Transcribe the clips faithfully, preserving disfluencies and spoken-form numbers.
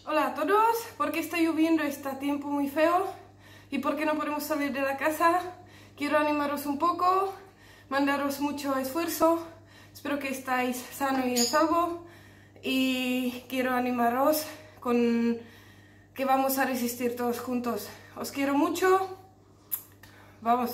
Hola a todos, ¿por qué está lloviendo? Está tiempo muy feo y ¿por qué no podemos salir de la casa? Quiero animaros un poco, mandaros mucho esfuerzo, espero que estáis sanos y a salvo y quiero animaros con que vamos a resistir todos juntos. Os quiero mucho, vamos.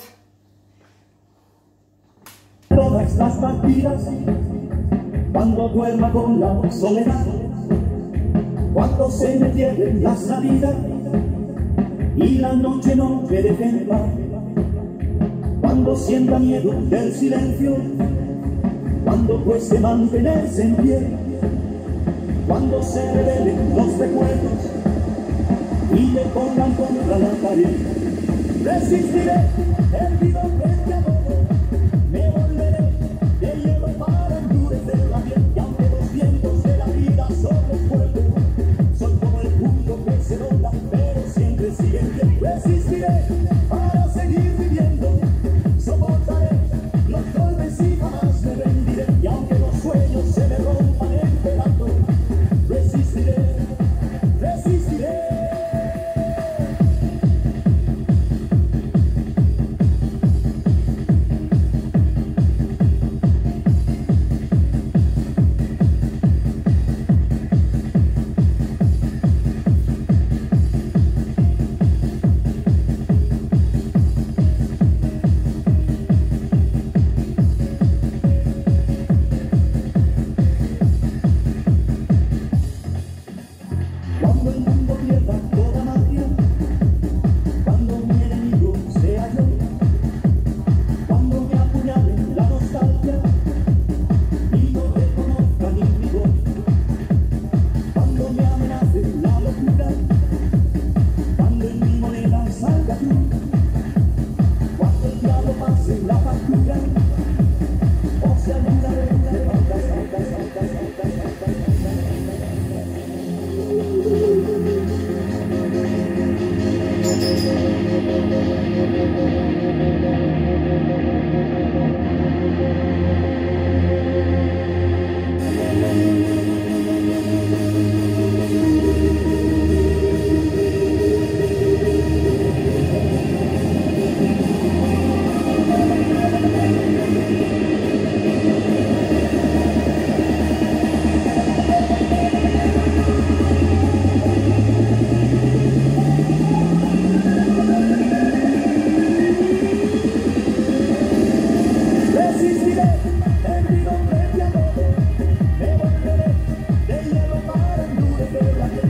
Todas las partidas, cuando duerma con la soledad, cuando se me pierden las salidas y la noche no me deje en paz, cuando sienta miedo del silencio, cuando cueste mantenerse en pie, cuando se revelen los recuerdos y me pongan contra la pared, resistiré el vivo frente a todo, me volveré de hielo para endurecer la piel, y aunque los vientos de la vida son fuertes, soy como el punto que se dobla, pero siempre sigue en pie. Resistiré para seguir viviendo, soportaré los golpes y jamás me rendiré, y aunque los sueños se me rompan en pedazos, resistiré, resistiré. Cuando el mundo pierda toda magia, cuando mi enemigo sea yo, cuando me apuñale la nostalgia y no reconozca ni mi voz, cuando me amenace la locura, cuando en mi moneda salga tú, cuando el diablo pase la factura, o sea, nunca de resistiré, el vivo frente a todo, me volveré de hielo para endurecer la piel.